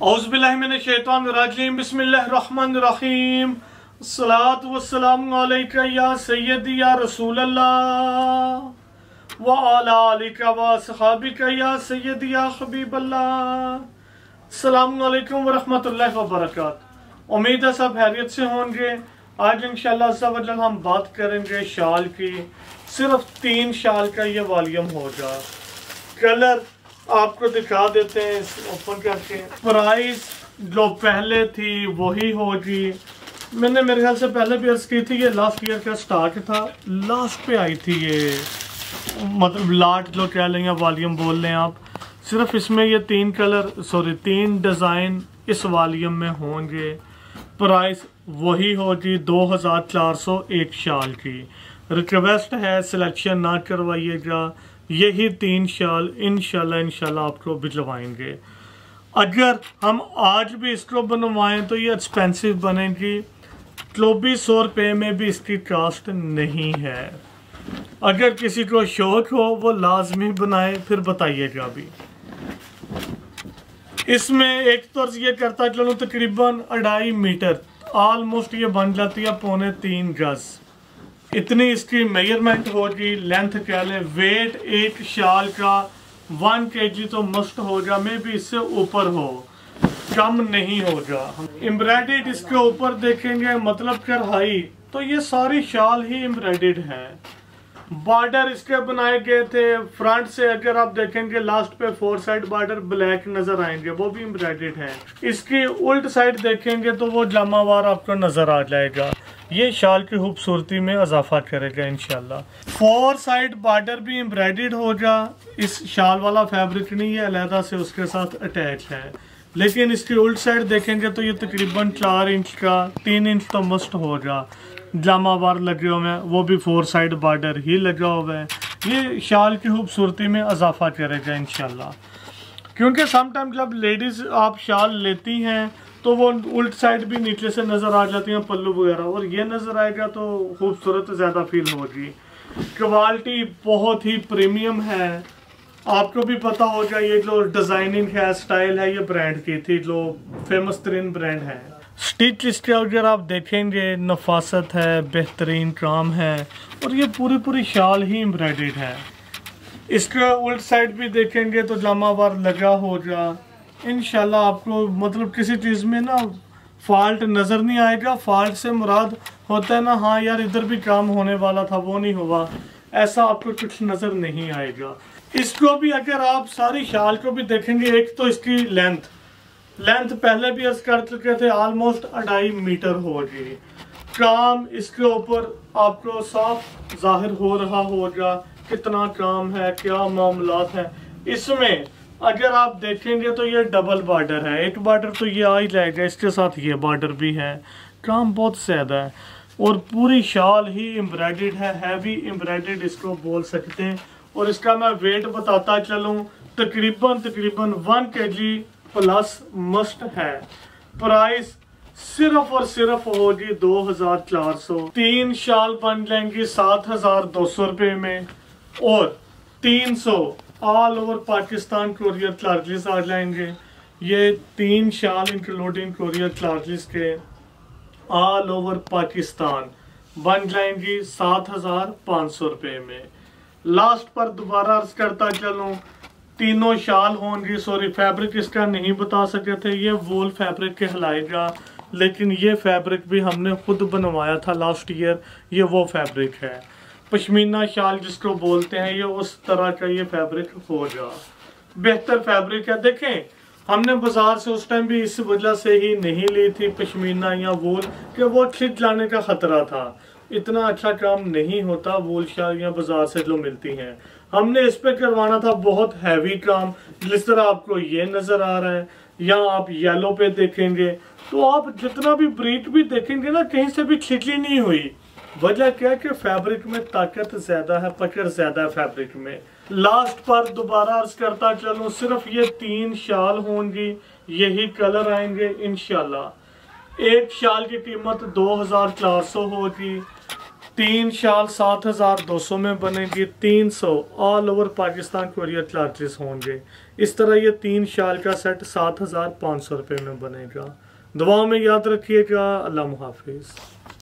औज़ुबिल्लाहिमिनश्शैतानिर्रजीम बिस्मिल्लाहिर्रहमानिर्रहीम अस्सलातु वस्सलामु अलैका या सय्यदी या रसूलल्लाह व अला आलिका व असहाबिका या सय्यदी या हबीबल्लाह। अस्सलामु अलैकुम व रहमतुल्लाहि व बरकातहू। उम्मीद है सब खैरियत से होंगे। आज इंशाअल्लाह हम बात करेंगे शाल की। सिर्फ 3 शाल का ये वॉल्यूम होगा। कलर आपको दिखा देते हैं ओपन करके। प्राइस जो पहले थी वही होगी। मैंने मेरे ख्याल से पहले भी अर्ज की थी, ये लास्ट ईयर का स्टॉक था, लास्ट पे आई थी ये, मतलब लाट जो कह लें या वॉल्यूम बोल लें आप। सिर्फ इसमें ये 3 डिज़ाइन इस वॉल्यूम में होंगे। प्राइस वही होगी 2401 शाल की। रिक्वेस्ट है सिलेक्शन ना करवाइएगा, यही 3 शाल इंशाल्लाह आपको भिजवाएंगे। अगर हम आज भी इसको बनवाएं तो ये एक्सपेंसिव बनेगी। 2400 रुपये में भी इसकी कास्ट नहीं है। अगर किसी को शौक हो वो लाजमी बनाए, फिर बताइएगा भी। इसमें एक तर्ज ये करता चलो तकरीबन 2.5 मीटर, ऑलमोस्ट ये बन जाती है 2.25 गज। इतनी इसकी मेजरमेंट होगी। लेंथ कह लें, वेट एक शाल का 1 kg तो मस्ट होगा, मे भी इससे ऊपर हो, कम नहीं होगा। एम्ब्रॉयडर्ड इसके ऊपर देखेंगे, मतलब कढ़ाई, तो ये सारी शाल ही एम्ब्रॉयडर्ड है। बॉर्डर इसके बनाए गए थे फ्रंट से, अगर आप देखेंगे लास्ट पे 4 साइड बॉर्डर ब्लैक नजर आएंगे, वो भी एम्ब्रॉयडर्ड है। इसकी उल्ट साइड देखेंगे तो वो जामावार आपको नजर आ जाएगा। ये शाल की खूबसूरती में इजाफा करेगा इंशाल्लाह। 4 साइड बॉर्डर भी एम्ब्रॉयडर्ड होगा। इस शाल वाला फैब्रिक नहीं है, अलहदा से उसके साथ अटैच है। लेकिन इसकी उल्ट साइड देखेंगे तो ये तकरीबन 4 इंच का, 3 इंच तो मस्ट होगा। जामावार लगे हुए हैं, वो भी 4 साइड बॉर्डर ही लगा हुआ है। ये शाल की खूबसूरती में इजाफा करेगा इंशाल्लाह। क्योंकि समटाइम जब लेडीज आप शाल लेती हैं तो वो उल्ट साइड भी नीचे से नजर आ जाती हैं, पल्लू वगैरह, और ये नजर आएगा तो खूबसूरत ज्यादा फील होगी। क्वालिटी बहुत ही प्रीमियम है। आपको भी पता होगा ये जो डिजाइनिंग है, स्टाइल है, ये ब्रांड की थी, जो फेमस तरीन ब्रांड है। स्टिच इसके अगर आप देखेंगे नफासत है, बेहतरीन काम है, और ये पूरी शाल ही एम्ब्रॉयडर्ड है। इसके उल्ट साइड भी देखेंगे तो जामावार लगा होगा। इंशाल्लाह आपको मतलब किसी चीज़ में ना फॉल्ट नज़र नहीं आएगा। फॉल्ट से मुराद होता है ना, हाँ यार इधर भी काम होने वाला था वो नहीं हुआ, ऐसा आपको कुछ नज़र नहीं आएगा। इसको भी अगर आप सारी शाल को भी देखेंगे, एक तो इसकी लेंथ पहले भी अर्ज कर चुके थे, ऑलमोस्ट 2.5 मीटर होगी। काम इसके ऊपर आपको साफ जाहिर हो रहा होगा कितना काम है, क्या मामलात है। इसमें अगर आप देखेंगे तो ये डबल बॉर्डर है, एक बॉर्डर तो ये आ ही जाएगा, इसके साथ ये बॉर्डर भी है। काम बहुत ज्यादा है और पूरी शाल ही एम्ब्रॉयडर्ड है, हैवी एम्ब्रॉयडर्ड इसको बोल सकते हैं। और इसका मैं वेट बताता चलूं, तकरीबन 1 kg प्लस मस्ट है। प्राइस सिर्फ और सिर्फ होगी 2400। 3 शाल बन जाएंगी 7200 रुपये में, और 300 all over Pakistan courier charges आ जाएंगे। ये 3 शाल इंक्लूडिंग कोरियर चार्जेस के ऑल ओवर पाकिस्तान बन जाएंगी 7500 रुपये में। लास्ट पर दोबारा अर्ज करता चलूँ, तीनों शाल होंगी। सॉरी, फैब्रिक इसका नहीं बता सके थे, ये वूल फैब्रिक कहलाएगा, लेकिन ये फैब्रिक भी हमने खुद बनवाया था लास्ट ईयर। ये वो फैब्रिक है, पश्मीना शाल जिसको बोलते हैं, ये उस तरह का ये फैब्रिक होगा। बेहतर फैब्रिक है। देखें, हमने बाजार से उस टाइम भी इस वजह से ही नहीं ली थी पश्मीना या वूल, कि वो छिट जाने का खतरा था। इतना अच्छा काम नहीं होता वूल शाल या बाजार से जो मिलती हैं। हमने इस पे करवाना था बहुत हैवी काम, जिस तरह आपको ये नजर आ रहा है, या आप येलो पे देखेंगे तो आप जितना भी ब्रीक भी देखेंगे ना, कहीं से भी छिटली नहीं हुई। वजह क्या है कि फैब्रिक में ताकत ज्यादा है, पकड़ ज्यादा है फैब्रिक में। लास्ट पर दोबारा अर्ज करता चलूं, सिर्फ ये 3 शाल होंगी, यही कलर आएंगे इंशाल्लाह। एक शाल की कीमत 2400 होगी। 3 शाल 7200 में बनेगी, 300 all over Pakistan courier charges होंगे। इस तरह ये 3 शाल का सेट 7500 रुपये में बनेगा। दुआओं में याद रखिएगा। अल्लाह हाफिज़।